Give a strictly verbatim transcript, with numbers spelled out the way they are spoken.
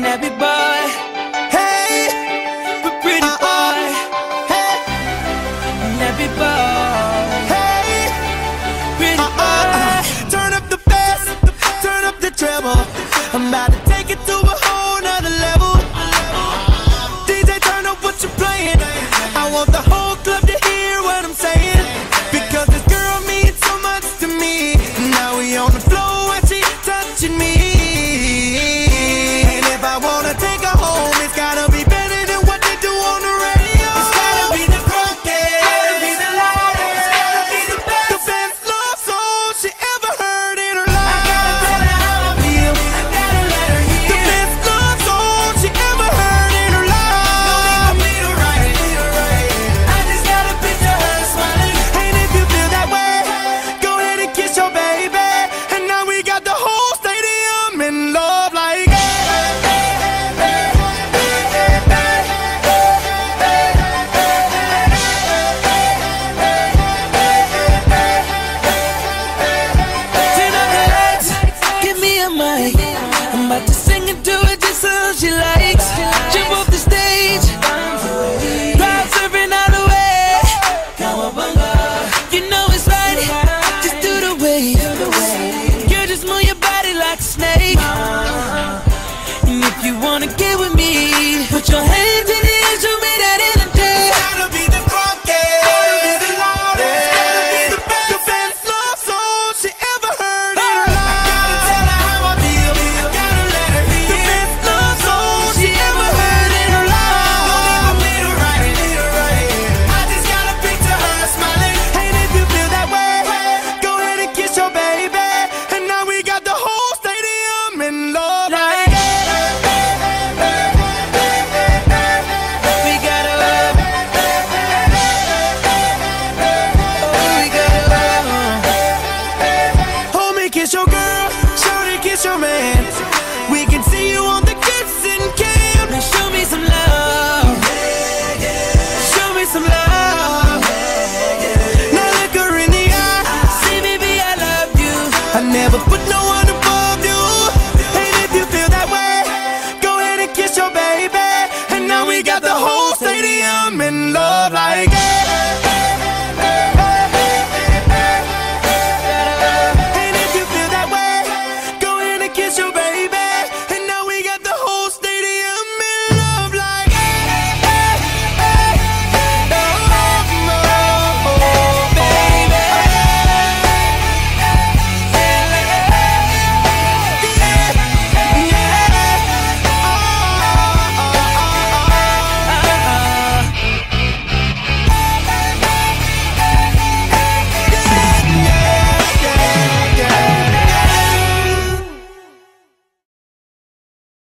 nappy boy. Hey, but pretty uh, boy. uh, hey, nappy boy. hey, Pretty uh, uh, uh. Turn up the bass, turn up the treble. I'm about to take it to a whole nother level. D J, turn up what you're playing. I want the whole club to hear what I'm saying, because this girl means so much to me. Now we on the floor and she touching me. And if I wanna take her home, it's gotta be better than what they do on the radio. It's gotta be the drunkest, gotta be the loudest, gotta be the best, the best love song she ever heard in her life. I gotta tell her how I feel, I gotta let her hear the best love song she ever heard in her life. No need for me to write it, need to write it. I just gotta picture her smiling. And if you feel that way, go ahead and kiss your baby. And now we got the whole stadium in love like that. Turn up the lights, give me a mic. I'm about to sing and do it just so she likes. Jump off the stage, crowd surfing all the way. You know it's right, just do the wave. Girl, just move your body like a snake. And if you wanna get with me, put your hands in the air, show me that energy. Gotta be the drunkest, gotta be the loudest, gotta be the best, the best love song she ever heard in her life. I gotta tell her how I feel, I gotta let her hear the best love song she ever heard in her life. No need for me to write it, need to write it. I just gotta picture her smiling. And if you feel that way, go ahead and kiss your baby. And now we got the whole stadium in love like that. We gotta love, oh, we gotta love. Hold me, kiss your girl, shorty, kiss your man. We can see